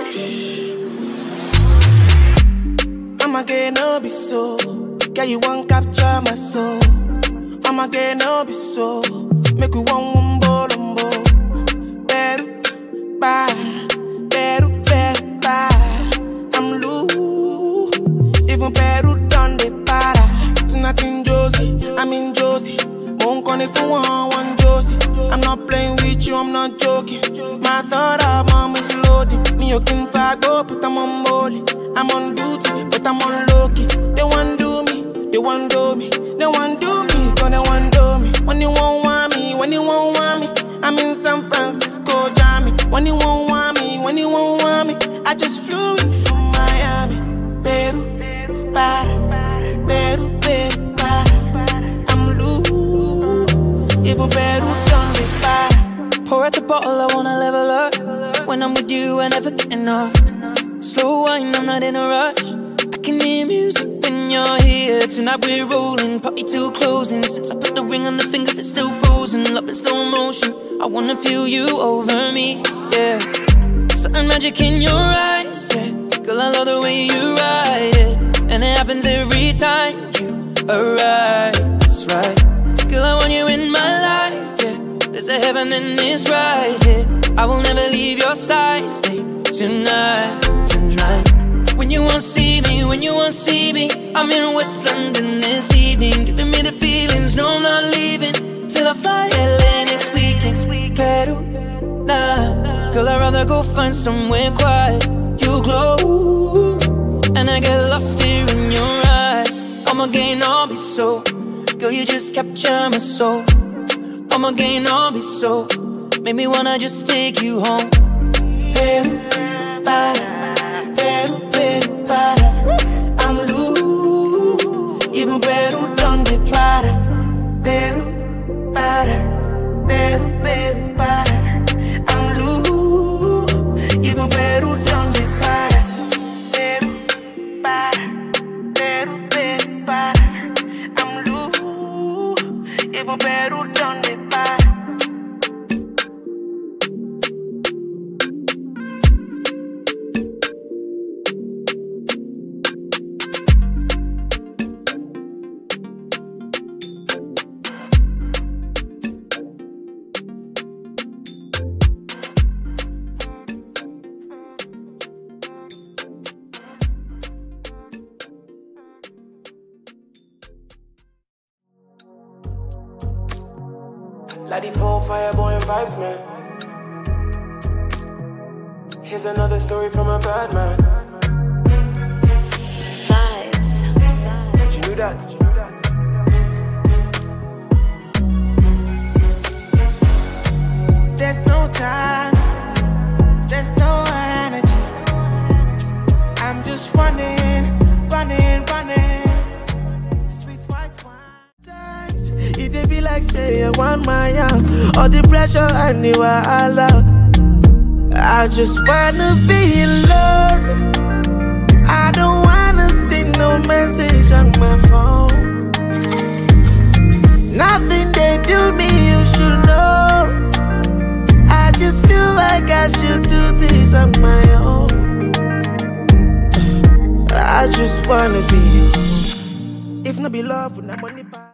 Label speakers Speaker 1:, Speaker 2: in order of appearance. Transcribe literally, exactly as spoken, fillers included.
Speaker 1: Omoge no be so, girl you won't capture my soul. Omoge no be so, make we one wombolombo. Peru, Peru, Peru, Peru, I'm loose. Even Peru done the para. Tonight in Jozi, I'm in Jozi. Won't call if you want one Jozi. I'm not playing with you, I'm not joking. My thought of mom is loaded. Me okin fagbo, but I'm on molly. I'm on duty, but I'm on lowkey. They want do me, they want do me, they want do me, gonna want do me. When you won't want me, when you won't want me, I'm in San Francisco, Jammy. When you won't want me, when you won't want me, I just flew in from Miami. Peru, para, Peru, Peru, para. I'm loose, even Peru done me para.
Speaker 2: Pour out the bottle, I wanna level up. When I'm with you, I never get enough. Slow wine, I'm not in a rush. I can hear music when you're here. Tonight we're rolling, party till closing. Since I put the ring on the finger, it's still frozen. Love in slow motion, I wanna feel you over me, yeah. Certain magic in your eyes, yeah. Girl, I love the way you ride it. And it happens every time you arrive, that's right. Girl, I want you in my life, yeah. There's a heaven and it's right here, yeah. I will never leave your side, stay tonight. When you won't see me, when you won't see me, I'm in West London this evening, giving me the feelings, no I'm not leaving, till I fly L A next weekend. Peru, nah, girl I'd rather go find somewhere quiet. You glow, and I get lost here in your eyes. Omoge no be so, girl you just capture my soul. Omoge no be so, make me wanna just take you home.
Speaker 1: Peru, para. Peru, Peru, para. I'm loose. Even Peru done the para. Peru, para. Peru, Peru, para. I'm loose. Even Peru done the para. Peru, para. Peru, Peru, para. I'm loose. Even Peru done the para.
Speaker 3: Like the pole, Fireboy and vibes, man. Here's another story from a bad man.
Speaker 4: Vibes.
Speaker 3: Did you know that? Did you know that?
Speaker 1: There's no time, there's no energy. I'm just running, running, running. Sweet white wine. It dey be like say I want my young, all the pressure anywhere I love. I just wanna be alone. I don't wanna see no message on my phone. Nothing they do me, you should know. I just feel like I should do this on my own. I just wanna be you. If no be love, would not money back.